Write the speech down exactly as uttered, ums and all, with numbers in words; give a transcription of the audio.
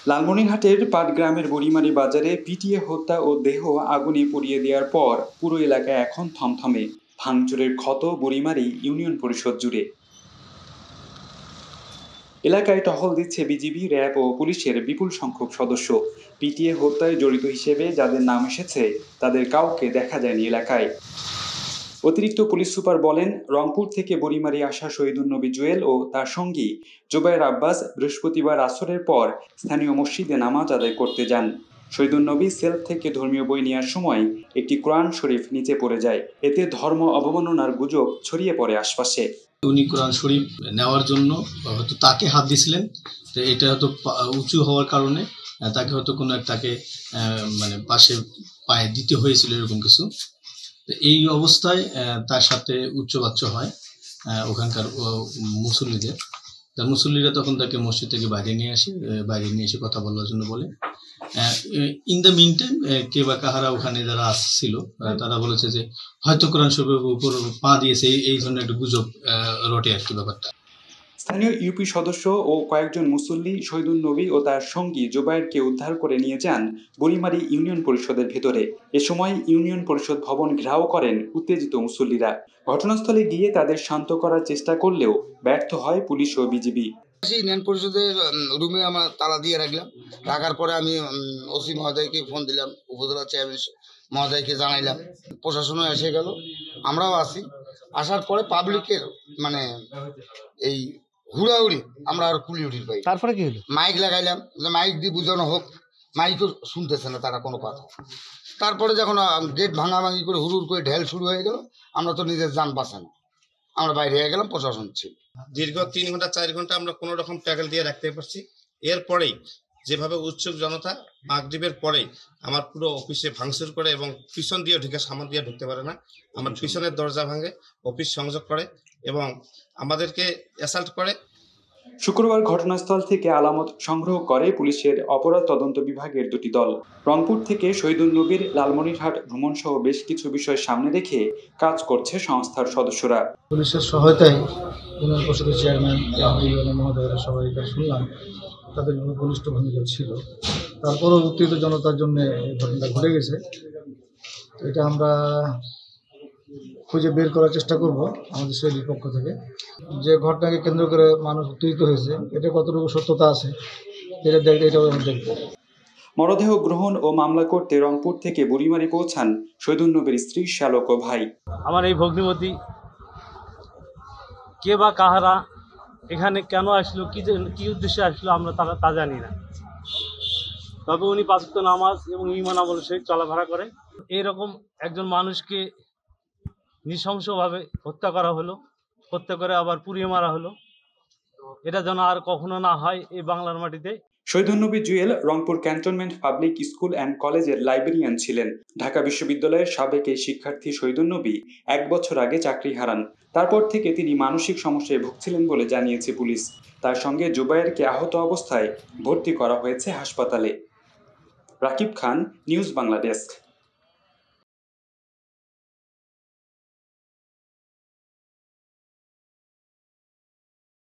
লালমনিরহাটের পাটগ্রামের বুড়িমারি বাজারে পিটিয়ে হত্যা ও দেহ আগুনে পুড়িয়ে দেওয়ার পর পুরো এলাকায় এখন থমথমে। ভাঙচুরের ক্ষত বুড়িমারি ইউনিয়ন পরিষদ জুড়ে। এলাকায় টহল দিচ্ছে বিজিবি, র্যাব ও পুলিশের বিপুল সংখ্যক সদস্য। পিটিয়ে হত্যায় জড়িত হিসেবে যাদের নাম এসেছে তাদের কাউকে দেখা যায়নি এলাকায়। অতিরিক্ত পুলিশ সুপার বলেন, রংপুর থেকে বুড়িমারি আসা শহীদুন্নবী জুয়েল ও তার সঙ্গী জোবায়ের আব্বাস বৃহস্পতিবার আসরের পর স্থানীয় মসজিদে নামাজ আদায় করতে যান। শহীদুন্নবী সেলফ থেকে ধর্মীয় বই নেওয়ার সময় একটি কোরআন শরীফ নিচে পড়ে যায়। এতে ধর্ম অবমাননার গুজব ছড়িয়ে পড়ে আশপাশে। উনি কোরআন শরীফ নেওয়ার জন্য হয়তো তাকে হাত দিছিলেন, তো এটা হয়তো উঁচু হওয়ার কারণে তাকে হয়তো কোনো তাকে মানে পাশে পায়ে দিতে হয়েছিল এরকম কিছু। এই অবস্থায় তার সাথে উচ্চবাচ্য হয় ওখানকার মুসল্লিদের। মুসল্লিরা তখন তাকে মসজিদ থেকে বাইরে নিয়ে আসে, বাইরে নিয়ে এসে কথা বলার জন্য বলে। ইন দ্য মিন টাইম কে বা কাহারা ওখানে যারা আসছিল তারা বলেছে যে হয়তো কোরআন শরীফের উপর পা দিয়েছে, এই ধরনের একটা গুজব রটে আর কি ব্যাপারটা। স্থানীয় ইউপি সদস্য ও কয়েকজন মুসল্লি শহীদুন্নবী ও তার সঙ্গী জোবায়েরকে উদ্ধার করে নিয়ে যান বুড়িমারি ইউনিয়ন পরিষদের ভেতরে। এ সময় ইউনিয়ন পরিষদ ভবন ঘেরাও করেন উত্তেজিত মুসল্লিরা। ঘটনাস্থলে গিয়ে তাদের শান্ত করার চেষ্টা করলেও ব্যর্থ হয় পুলিশ ও বিজিবি। ইউনিয়ন পরিষদের রুমে আমার তালা দিয়ে রাখলাম। রাখার পরে আমি ওসি মহোদয়কে ফোন দিলাম, উপজেলা চেয়ারম্যান মহোদয়কে জানাইলাম, প্রশাসনও এসে গেল, আমরাও আসি। আসার পরে পাবলিকের মানে এই হুড়াহুড়ি আমরা আর কুলি উঠির পাই। তারপরে কি হলো? মাইক লাগাইলাম, মাইক দিয়ে বুঝানো হোক, মাইকও শুনতেছে না তারা কোনো কথা। তারপরে যখন গেট ভাঙাভাঙি করে হুড়ুর করে ঢেল শুরু হয়ে গেল, আমরা তো নিজের যান বাঁচানো, আমরা বাইরে হয়ে গেলাম, প্রশাসন ছিল। দীর্ঘ তিন ঘন্টা চার ঘন্টা আমরা কোনো রকম ট্যাকেল দিয়ে রাখতে পারছি। এরপরেই যেভাবে উৎসুক জনতা মাগরিবের পরে আমার পুরো অফিসে ভাঙচুর করে এবং পিছন দিয়ে ঢুকে সামনে দিয়ে ঢুকতে পারে না, আমার পিছনের দরজা ভাঙে, অফিস সংযোগ করে এবং আমাদেরকে অ্যাসাল্ট করে। শুক্রবার ঘটনাস্থল থেকে আলামত সংগ্রহ করে পুলিশের অপরাধ তদন্ত বিভাগের দুটি দল। রংপুর থেকে শহীদুন্নবীর লালমনিরহাট ভ্রমণ সহ বেশ কিছু বিষয় সামনে রেখে কাজ করছে সংস্থার সদস্যরা। পুলিশের সহায়তায় ইউনিয়ন পরিষদের চেয়ারম্যান মহোদয়রা সবাই শুনলাম, তাদের ঘনিষ্ঠ ভূমিকা ছিল। তারপরও উত্তেজিত জনতার জন্য এই ঘটনাটা ঘটে গেছে। এটা আমরা খুঁজে বের করার চেষ্টা করব আমাদের শৈলীর পক্ষ থেকে। যে ঘটনাকে কেন্দ্র করে মানুষ উত্তেজিত হয়েছে, এটা কতটুকু সত্যতা আছে এটা দেখতে এটাও আমরা দেখব। মরদেহ গ্রহণ ও মামলা করতে রংপুর থেকে বুড়িমারি পৌঁছান শহীদুন্নবীর স্ত্রী, শ্যালক ও ভাই। আমার এই ভগ্নিপতি কে বা কাহারা এখানে কেন আসলো, কি কি উদ্দেশ্যে আসলো আমরা তারা তা জানি না। তবে উনি পাঁচ ওয়াক্ত নামাজ এবং ঈমান আমলের সহিত চলাফেরা করে। এইরকম একজন মানুষকে নৃশংসভাবে হত্যা করা হলো, হত্যা করে আবার পুড়িয়ে মারা হলো। এটা যেন আর কখনো না হয় এই বাংলার মাটিতে। Shahidunnabi Jewel Rangpur cantonment public school and কলেজের লাইব্রেরিয়ান ছিলেন। ঢাকা বিশ্ববিদ্যালয়ের সাবেক এই শিক্ষার্থী শহীদুন্নবী এক বছর আগে চাকরি হারান। তারপর থেকে তিনি মানসিক সমস্যায় ভুগছিলেন বলে জানিয়েছে পুলিশ। তার সঙ্গে জোবায়েরকে আহত অবস্থায় ভর্তি করা হয়েছে হাসপাতালে। Rakib Khan, news Bangla desk.